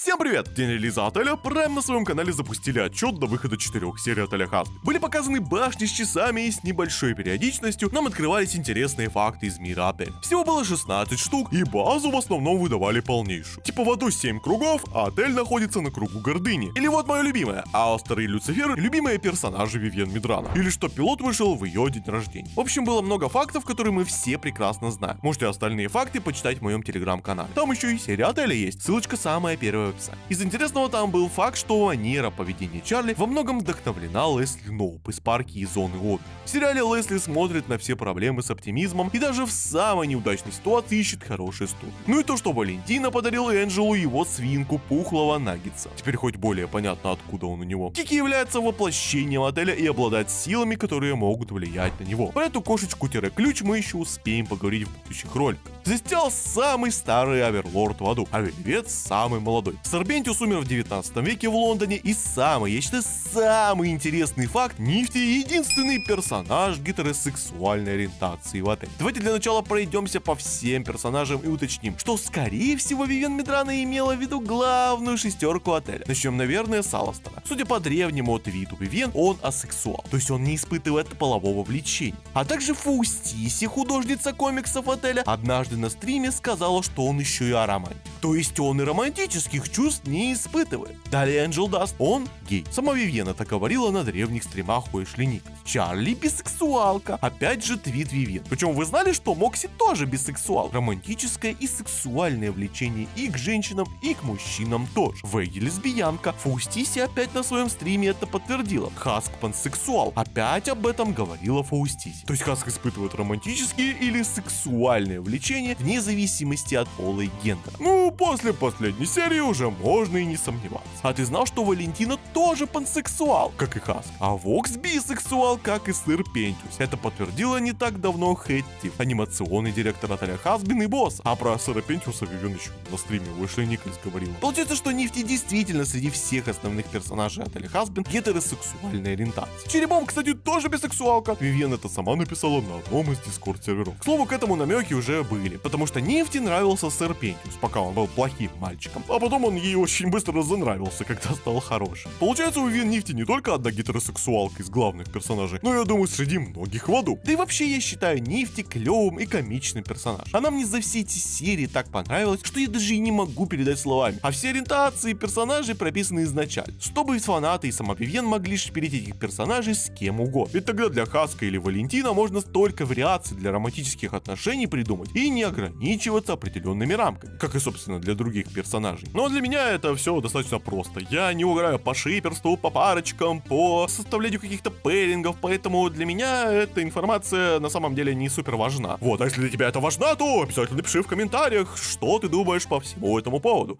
Всем привет! В день релиза отеля Prime на своем канале запустили отчет до выхода 4 серий отеля Хазбин. Были показаны башни с часами и с небольшой периодичностью нам открывались интересные факты из мира отеля. Всего было 16 штук, и базу в основном выдавали полнейшую. Типа в аду 7 кругов, а отель находится на кругу гордыни. Или вот мое любимое, Астер и Люцифер, любимые персонажи Вивьен Мидрана. Или что пилот вышел в ее день рождения. В общем, было много фактов, которые мы все прекрасно знаем. Можете остальные факты почитать в моем телеграм-канале. Там еще и серия отеля есть, ссылочка самая первая в описании. Из интересного там был факт, что манера поведения Чарли во многом вдохновлена Лесли Ноуп из парки и зоны отдыха. В сериале Лесли смотрит на все проблемы с оптимизмом и даже в самой неудачной ситуации ищет хорошие стороны. Ну и то, что Валентина подарил Энджелу его свинку пухлого наггетса. Теперь хоть более понятно, откуда он у него. Кики является воплощением отеля и обладает силами, которые могут влиять на него. Про эту кошечку-ключ мы еще успеем поговорить в будущих роликах. Застял самый старый оверлорд в аду, а Вельвет самый молодой. Сорбентиус умер в 19 веке в Лондоне, и самый, я считаю, самый интересный факт: Нифти единственный персонаж гетеросексуальной ориентации в отеле. Давайте для начала пройдемся по всем персонажам и уточним, что скорее всего Вивьен Мидрана имела в виду главную шестерку отеля. Начнем, наверное, с Аластера. Судя по древнему твиту Вивьен, он асексуал, то есть он не испытывает полового влечения. А также Фаустиси, художница комиксов отеля, однажды на стриме сказала, что он еще и аромантик. То есть он и романтических чувств не испытывает. Далее Энджел Даст, он гей. Сама Вивьен это говорила на древних стримах у Эшли Николс. Чарли бисексуалка. Опять же твит Вивьен. Причем вы знали, что Мокси тоже бисексуал. Романтическое и сексуальное влечение и к женщинам, и к мужчинам тоже. Вэгги лесбиянка. Фаустиси опять на своем стриме это подтвердила. Хаск пансексуал. Опять об этом говорила Фаустиси. То есть Хаск испытывает романтические или сексуальное влечение вне зависимости от пола и гендера. Ну, после последней серии уже можно и не сомневаться. А ты знал, что Валентина тоже пансексуал, как и Хаск? А Вокс бисексуал, как и Сыр Пентиус. Это подтвердила не так давно Хэттив, анимационный директор отеля Хазбин и босс. А про Сэра Пентиуса Вивьен еще на стриме у Эшли Николс говорила. Получается, что Нифти действительно среди всех основных персонажей отеля Хазбин гетеросексуальной ориентации. Черебом, кстати, тоже бисексуалка. Вивьен это сама написала на одном из дискорд серверов. К слову, к этому намеки уже были, потому что Нифти нравился Сэр Пентиус, пока он был плохим мальчиком. А потом он ей очень быстро занравился, когда стал хорошим. Получается, у Вивьен Нифти не только одна гетеросексуалка из главных персонажей, но, я думаю, среди многих в аду. Да и вообще, я считаю Нифти клевым и комичным персонажем. Она мне за все эти серии так понравилась, что я даже и не могу передать словами. А все ориентации персонажей прописаны изначально, чтобы фанаты и сама Вивьен могли шпилить этих персонажей с кем угодно. Ведь тогда для Хаска или Валентина можно столько вариаций для романтических отношений придумать и не ограничиваться определенными рамками, как и, собственно, для других персонажей. Но для меня это все достаточно просто. Я не угораю по шиперству, по парочкам, по составлению каких-то пэрингов, поэтому для меня эта информация на самом деле не супер важна. Вот, а если для тебя это важна, то обязательно напиши в комментариях, что ты думаешь по всему этому поводу.